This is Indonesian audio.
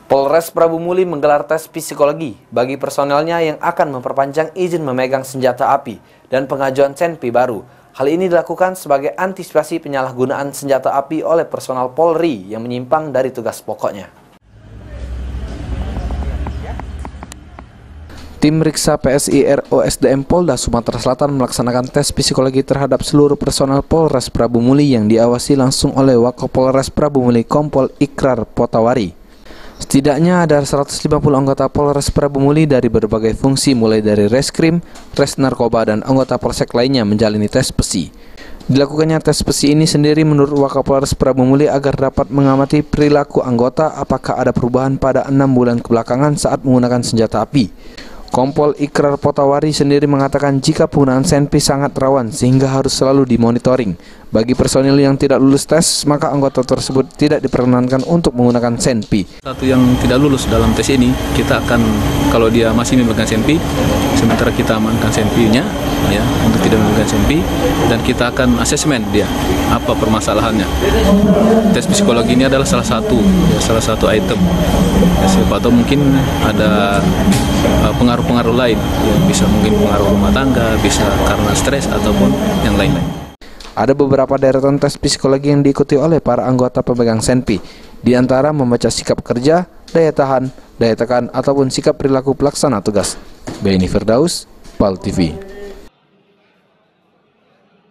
Polres Prabu Muli menggelar tes psikologi bagi personelnya yang akan memperpanjang izin memegang senjata api dan pengajuan SENPI baru. Hal ini dilakukan sebagai antisipasi penyalahgunaan senjata api oleh personel Polri yang menyimpang dari tugas pokoknya. Tim Riksa PSI ROSDM Polda Sumatera Selatan melaksanakan tes psikologi terhadap seluruh personel Polres Prabu Muli yang diawasi langsung oleh Wakapolres Prabu Muli Kompol Ikrar Potawari. Setidaknya ada 150 anggota Polres Prabu Muli dari berbagai fungsi mulai dari reskrim, res narkoba dan anggota polsek lainnya menjalani tes PSI. Dilakukannya tes PSI ini sendiri menurut Wakapolres Prabu Muli agar dapat mengamati perilaku anggota apakah ada perubahan pada 6 bulan kebelakangan saat menggunakan senjata api. Kompol Ikrar Potawari sendiri mengatakan jika penggunaan SENPI sangat rawan sehingga harus selalu dimonitoring. Bagi personil yang tidak lulus tes, maka anggota tersebut tidak diperkenankan untuk menggunakan SENPI. Satu yang tidak lulus dalam tes ini, kita akan, kalau dia masih memegang SENPI, sementara kita amankan SENPI-nya, ya, untuk tidak memegang SENPI, dan kita akan asesmen dia, apa permasalahannya. Tes psikologi ini adalah salah satu item. Ya, siapa tahu mungkin ada pengaruh-pengaruh lain, yang bisa mungkin pengaruh rumah tangga, bisa karena stres ataupun yang lain-lain. Ada beberapa deretan tes psikologi yang diikuti oleh para anggota pemegang SENPI, di antara membaca sikap kerja, daya tahan, daya tekan, ataupun sikap perilaku pelaksana tugas. Beni Firdaus, PAL TV.